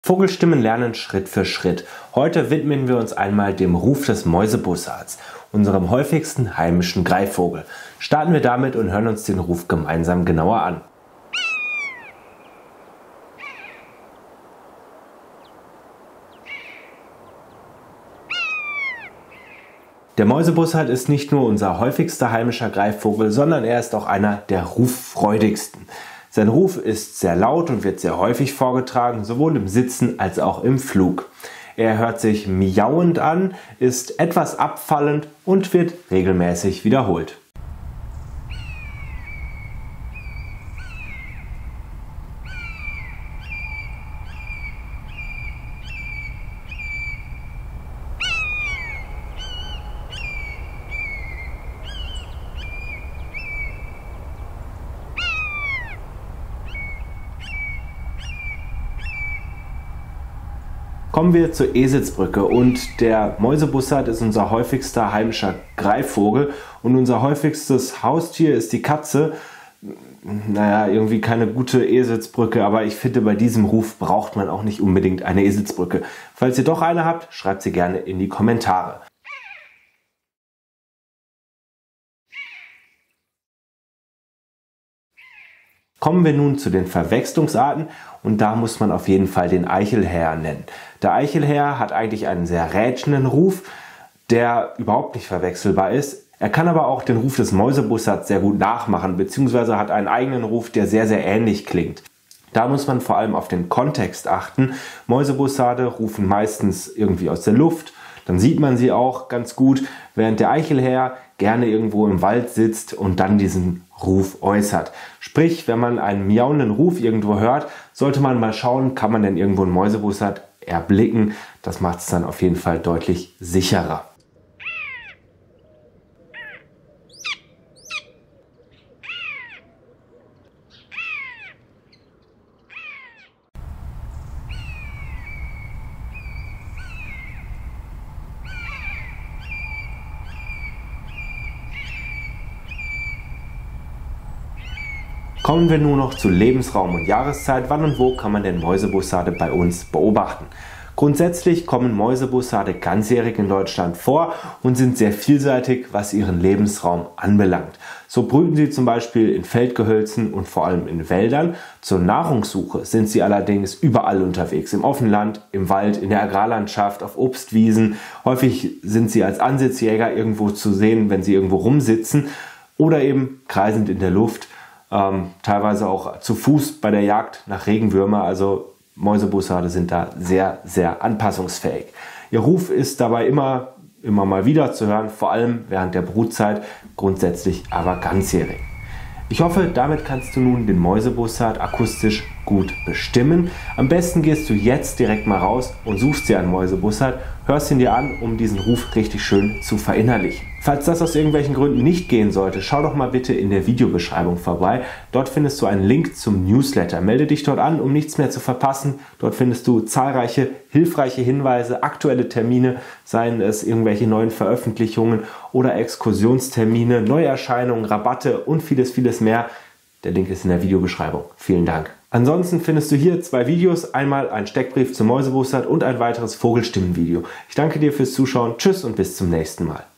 Vogelstimmen lernen Schritt für Schritt. Heute widmen wir uns einmal dem Ruf des Mäusebussards, unserem häufigsten heimischen Greifvogel. Starten wir damit und hören uns den Ruf gemeinsam genauer an. Der Mäusebussard ist nicht nur unser häufigster heimischer Greifvogel, sondern er ist auch einer der ruffreudigsten. Sein Ruf ist sehr laut und wird sehr häufig vorgetragen, sowohl im Sitzen als auch im Flug. Er hört sich miauend an, ist etwas abfallend und wird regelmäßig wiederholt. Kommen wir zur Eselsbrücke, und der Mäusebussard ist unser häufigster heimischer Greifvogel und unser häufigstes Haustier ist die Katze. Naja, irgendwie keine gute Eselsbrücke, aber ich finde, bei diesem Ruf braucht man auch nicht unbedingt eine Eselsbrücke. Falls ihr doch eine habt, schreibt sie gerne in die Kommentare. Kommen wir nun zu den Verwechslungsarten, und da muss man auf jeden Fall den Eichelhäher nennen. Der Eichelhäher hat eigentlich einen sehr rätschenden Ruf, der überhaupt nicht verwechselbar ist. Er kann aber auch den Ruf des Mäusebussards sehr gut nachmachen, beziehungsweise hat einen eigenen Ruf, der sehr, sehr ähnlich klingt. Da muss man vor allem auf den Kontext achten. Mäusebussarde rufen meistens irgendwie aus der Luft, dann sieht man sie auch ganz gut, während der Eichelhäher gerne irgendwo im Wald sitzt und dann diesen Ruf äußert. Sprich, wenn man einen miauenden Ruf irgendwo hört, sollte man mal schauen, kann man denn irgendwo einen Mäusebussard erblicken. Das macht es dann auf jeden Fall deutlich sicherer. Kommen wir nun noch zu Lebensraum und Jahreszeit. Wann und wo kann man denn Mäusebussarde bei uns beobachten? Grundsätzlich kommen Mäusebussarde ganzjährig in Deutschland vor und sind sehr vielseitig, was ihren Lebensraum anbelangt. So brüten sie zum Beispiel in Feldgehölzen und vor allem in Wäldern. Zur Nahrungssuche sind sie allerdings überall unterwegs. Im offenen Land, im Wald, in der Agrarlandschaft, auf Obstwiesen. Häufig sind sie als Ansitzjäger irgendwo zu sehen, wenn sie irgendwo rumsitzen, oder eben kreisend in der Luft. Teilweise auch zu Fuß bei der Jagd nach Regenwürmer. Also Mäusebussarde sind da sehr, sehr anpassungsfähig. Ihr Ruf ist dabei immer mal wieder zu hören, vor allem während der Brutzeit, grundsätzlich aber ganzjährig. Ich hoffe, damit kannst du nun den Mäusebussard akustisch gut bestimmen. Am besten gehst du jetzt direkt mal raus und suchst dir einen Mäusebussard, hörst ihn dir an, um diesen Ruf richtig schön zu verinnerlichen. Falls das aus irgendwelchen Gründen nicht gehen sollte, schau doch mal bitte in der Videobeschreibung vorbei. Dort findest du einen Link zum Newsletter. Melde dich dort an, um nichts mehr zu verpassen. Dort findest du zahlreiche hilfreiche Hinweise, aktuelle Termine, seien es irgendwelche neuen Veröffentlichungen oder Exkursionstermine, Neuerscheinungen, Rabatte und vieles, vieles mehr. Der Link ist in der Videobeschreibung. Vielen Dank. Ansonsten findest du hier 2 Videos, einmal ein Steckbrief zum Mäusebussard und ein weiteres Vogelstimmenvideo. Ich danke dir fürs Zuschauen, tschüss und bis zum nächsten Mal.